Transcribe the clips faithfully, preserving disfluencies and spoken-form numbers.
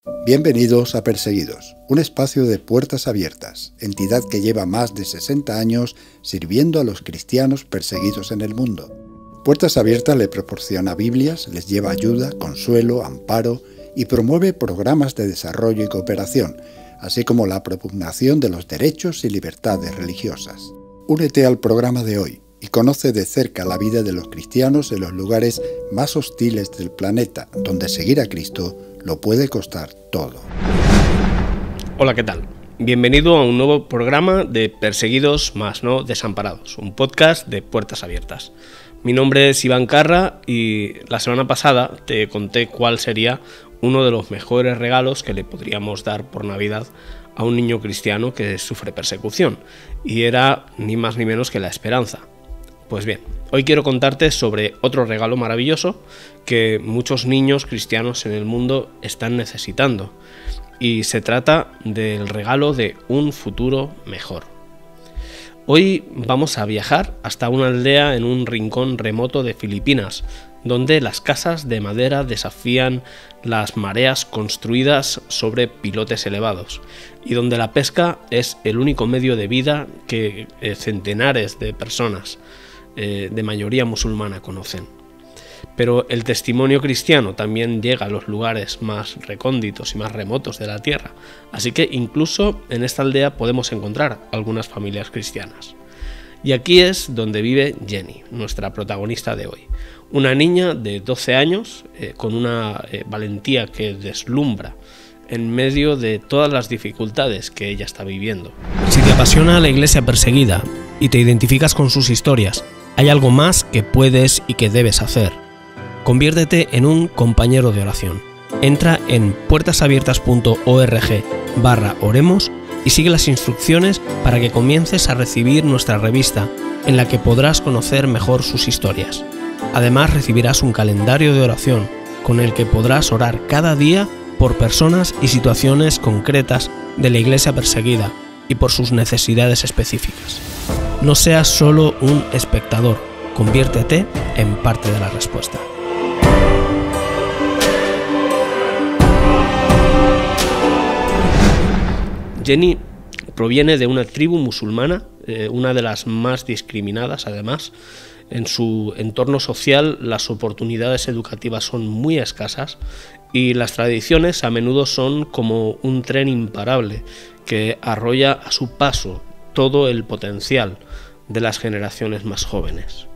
Bienvenidos a Perseguidos, un espacio de puertas abiertas, entidad que lleva más de sesenta años sirviendo a los cristianos perseguidos en el mundo. Puertas Abiertas le proporciona Biblias, les lleva ayuda, consuelo, amparo y promueve programas de desarrollo y cooperación, así como la propugnación de los derechos y libertades religiosas. Únete al programa de hoy y conoce de cerca la vida de los cristianos en los lugares más hostiles del planeta, donde seguir a Cristo lo puede costar todo. Hola, ¿qué tal? Bienvenido a un nuevo programa de Perseguidos más no desamparados, un podcast de Puertas Abiertas. Mi nombre es Iván Carra y la semana pasada te conté cuál sería uno de los mejores regalos que le podríamos dar por Navidad a un niño cristiano que sufre persecución, y era ni más ni menos que la esperanza. Pues bien, hoy quiero contarte sobre otro regalo maravilloso que muchos niños cristianos en el mundo están necesitando, y se trata del regalo de un futuro mejor. Hoy vamos a viajar hasta una aldea en un rincón remoto de Filipinas, donde las casas de madera desafían las mareas construidas sobre pilotes elevados, y donde la pesca es el único medio de vida que eh, centenares de personas eh, de mayoría musulmana conocen. Pero el testimonio cristiano también llega a los lugares más recónditos y más remotos de la tierra, así que incluso en esta aldea podemos encontrar algunas familias cristianas. Y aquí es donde vive Jenny, nuestra protagonista de hoy, una niña de doce años eh, con una eh, valentía que deslumbra en medio de todas las dificultades que ella está viviendo. Si te apasiona la iglesia perseguida y te identificas con sus historias, hay algo más que puedes y que debes hacer. Conviértete en un compañero de oración. Entra en puertasabiertas.org barra oremos y sigue las instrucciones para que comiences a recibir nuestra revista, en la que podrás conocer mejor sus historias. Además, recibirás un calendario de oración con el que podrás orar cada día por personas y situaciones concretas de la iglesia perseguida y por sus necesidades específicas. No seas solo un espectador, conviértete en parte de la respuesta. Jenny proviene de una tribu musulmana, eh, una de las más discriminadas además. En su entorno social las oportunidades educativas son muy escasas y las tradiciones a menudo son como un tren imparable que arrolla a su paso todo el potencial de las generaciones más jóvenes.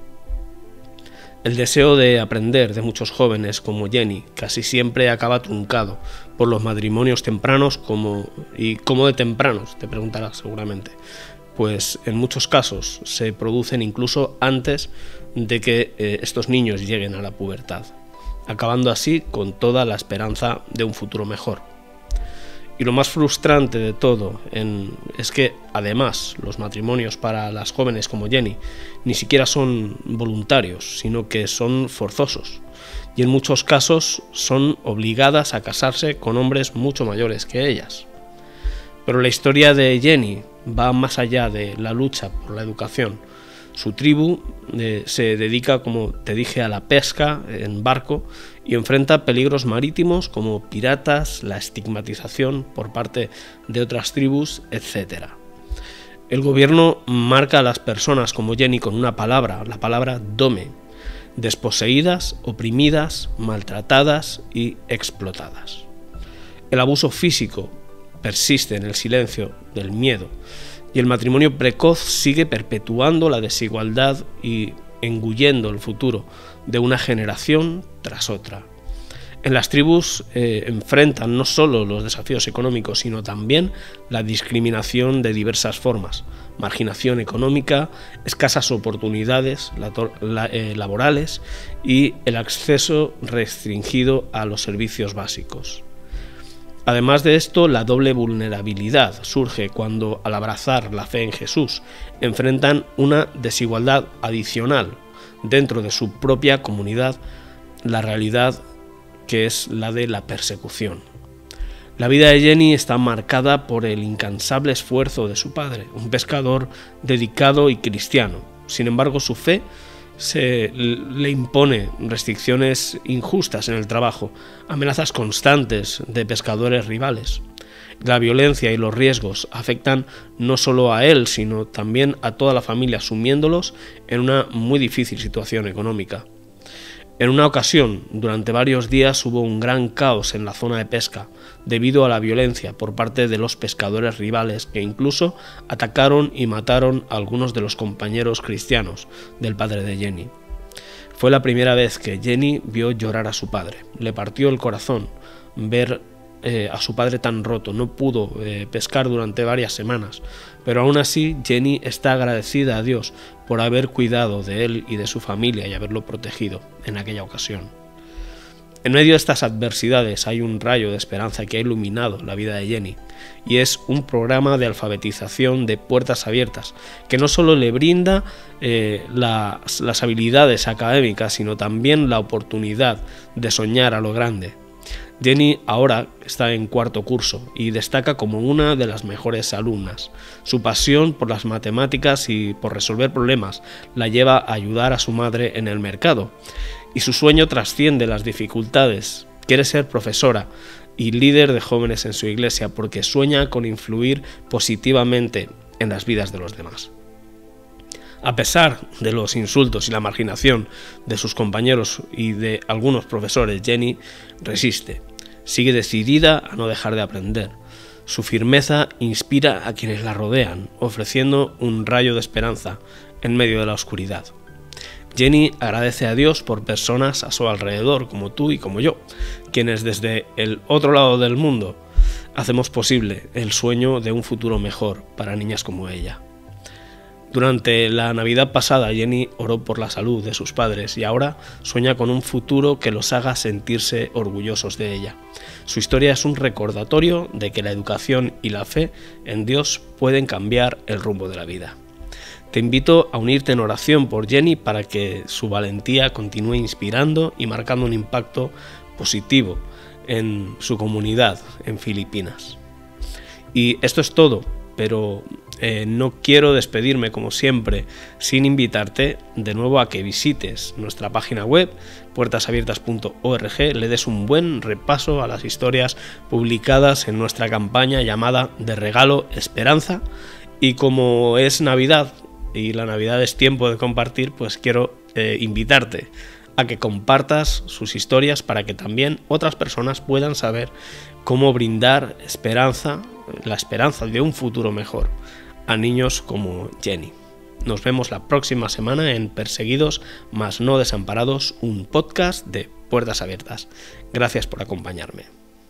El deseo de aprender de muchos jóvenes como Jenny casi siempre acaba truncado por los matrimonios tempranos como, y cómo de tempranos, te preguntarás seguramente, pues en muchos casos se producen incluso antes de que eh, estos niños lleguen a la pubertad, acabando así con toda la esperanza de un futuro mejor. Y lo más frustrante de todo en, es que, además, los matrimonios para las jóvenes como Jenny ni siquiera son voluntarios, sino que son forzosos. Y en muchos casos son obligadas a casarse con hombres mucho mayores que ellas. Pero la historia de Jenny va más allá de la lucha por la educación. Su tribu eh, se dedica, como te dije, a la pesca en barco y enfrenta peligros marítimos como piratas, la estigmatización por parte de otras tribus, etcétera. El gobierno marca a las personas como Jenny con una palabra, la palabra dome, desposeídas, oprimidas, maltratadas y explotadas. El abuso físico persiste en el silencio del miedo, y el matrimonio precoz sigue perpetuando la desigualdad y engullendo el futuro de una generación tras otra. En las tribus eh, enfrentan no solo los desafíos económicos, sino también la discriminación de diversas formas: marginación económica, escasas oportunidades la, eh, laborales y el acceso restringido a los servicios básicos. Además de esto, la doble vulnerabilidad surge cuando, al abrazar la fe en Jesús, enfrentan una desigualdad adicional dentro de su propia comunidad, la realidad que es la de la persecución. La vida de Jenny está marcada por el incansable esfuerzo de su padre, un pescador dedicado y cristiano. Sin embargo, su fe se le impone restricciones injustas en el trabajo, amenazas constantes de pescadores rivales. La violencia y los riesgos afectan no solo a él, sino también a toda la familia, sumiéndolos en una muy difícil situación económica. En una ocasión, durante varios días hubo un gran caos en la zona de pesca, debido a la violencia por parte de los pescadores rivales, que incluso atacaron y mataron a algunos de los compañeros cristianos del padre de Jenny. Fue la primera vez que Jenny vio llorar a su padre. Le partió el corazón ver eh, a su padre tan roto. No pudo eh, pescar durante varias semanas, pero aún así Jenny está agradecida a Dios por haber cuidado de él y de su familia y haberlo protegido en aquella ocasión. En medio de estas adversidades hay un rayo de esperanza que ha iluminado la vida de Jenny, y es un programa de alfabetización de Puertas Abiertas, que no solo le brinda eh, las, las habilidades académicas, sino también la oportunidad de soñar a lo grande. Jenny ahora está en cuarto curso y destaca como una de las mejores alumnas. Su pasión por las matemáticas y por resolver problemas la lleva a ayudar a su madre en el mercado, y su sueño trasciende las dificultades. Quiere ser profesora y líder de jóvenes en su iglesia porque sueña con influir positivamente en las vidas de los demás. A pesar de los insultos y la marginación de sus compañeros y de algunos profesores, Jenny resiste. Sigue decidida a no dejar de aprender. Su firmeza inspira a quienes la rodean, ofreciendo un rayo de esperanza en medio de la oscuridad. Jenny agradece a Dios por personas a su alrededor, como tú y como yo, quienes desde el otro lado del mundo hacemos posible el sueño de un futuro mejor para niñas como ella. Durante la Navidad pasada, Jenny oró por la salud de sus padres y ahora sueña con un futuro que los haga sentirse orgullosos de ella. Su historia es un recordatorio de que la educación y la fe en Dios pueden cambiar el rumbo de la vida. Te invito a unirte en oración por Jenny para que su valentía continúe inspirando y marcando un impacto positivo en su comunidad en Filipinas. Y esto es todo, pero eh, no quiero despedirme como siempre sin invitarte de nuevo a que visites nuestra página web puertas abiertas punto org, le des un buen repaso a las historias publicadas en nuestra campaña llamada De Regalo Esperanza, y como es Navidad y la Navidad es tiempo de compartir, pues quiero eh, invitarte a que compartas sus historias para que también otras personas puedan saber cómo brindar esperanza, la esperanza de un futuro mejor a niños como Jenny. Nos vemos la próxima semana en Perseguidos mas no desamparados, un podcast de Puertas Abiertas. Gracias por acompañarme.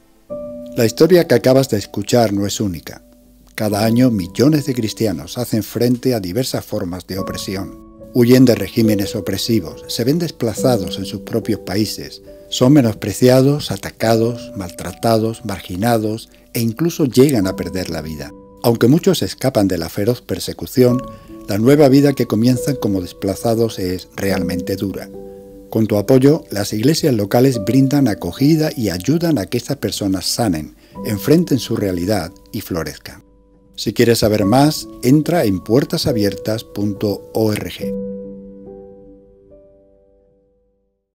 La historia que acabas de escuchar no es única. Cada año millones de cristianos hacen frente a diversas formas de opresión. Huyen de regímenes opresivos, se ven desplazados en sus propios países, son menospreciados, atacados, maltratados, marginados e incluso llegan a perder la vida. Aunque muchos escapan de la feroz persecución, la nueva vida que comienzan como desplazados es realmente dura. Con tu apoyo, las iglesias locales brindan acogida y ayudan a que estas personas sanen, enfrenten su realidad y florezcan. Si quieres saber más, entra en puertas abiertas punto org.